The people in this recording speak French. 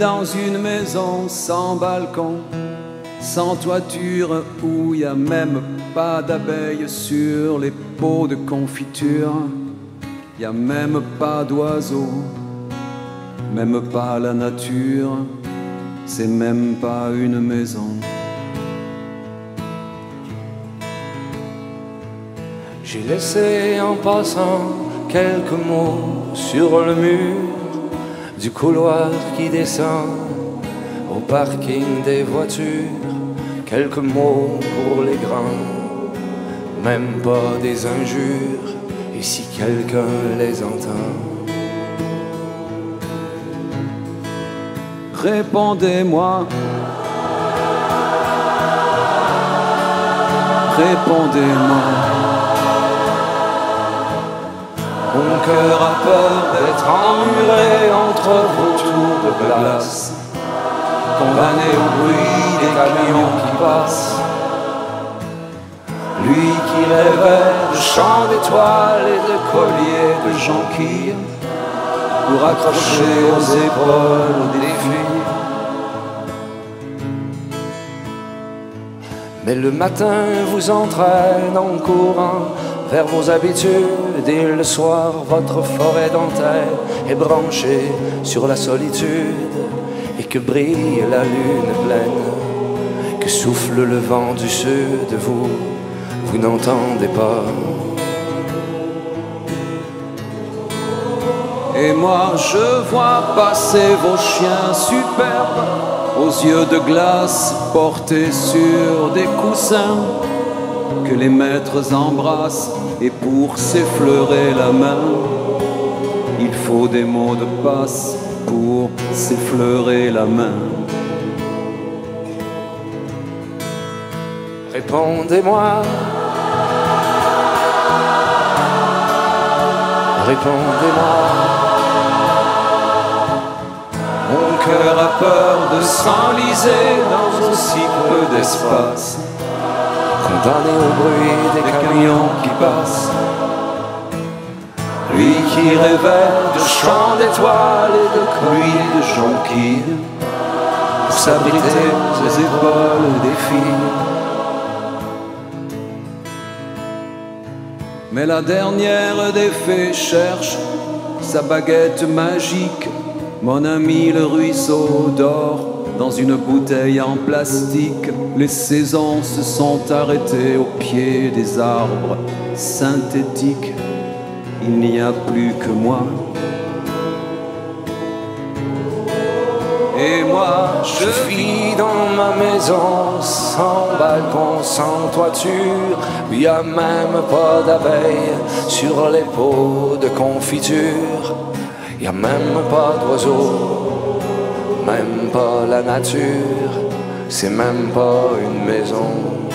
dans une maison sans balcon, sans toiture, où y a même pas d'abeilles sur les pots de confiture. Y a même pas d'oiseaux, même pas la nature, c'est même pas une maison. J'ai laissé en passant quelques mots sur le mur du couloir qui descend au parking des voitures. Quelques mots pour les grands, même pas des injures, et si quelqu'un les entend. Répondez-moi, répondez-moi. Mon cœur a peur d'être emmuré entre vos tours de glace, condamné au bruit des camions qui passent. Lui qui rêvait de chants d'étoiles et de colliers de jonquilles pour accrocher aux épaules des filles. Mais le matin vous entraîne en courant vers vos habitudes, et le soir votre forêt dentaire est branchée sur la solitude, et que brille la lune pleine, que souffle le vent du sud, vous n'entendez pas. Et moi je vois passer vos chiens superbes, aux yeux de glace portés sur des coussins, que les maîtres embrassent, et pour s'effleurer la main, il faut des mots de passe pour s'effleurer la main. Répondez-moi, répondez-moi. Mon cœur a peur de s'enliser dans aussi peu d'espace, condamné au bruit des camions qui passent. Lui qui rêvait de chants d'étoiles et de colliers de jonquilles pour s'abriter aux épaules des filles. Mais la dernière des fées cherche sa baguette magique. Mon ami le ruisseau dort dans une bouteille en plastique. Les saisons se sont arrêtées au pied des arbres synthétiques. Il n'y a plus que moi. Et moi Je vis dans ma maison, sans balcon, sans toiture. Il n'y a même pas d'abeilles sur les pots de confiture. Il n'y a même pas d'oiseaux, même pas la nature. C'est même pas une maison.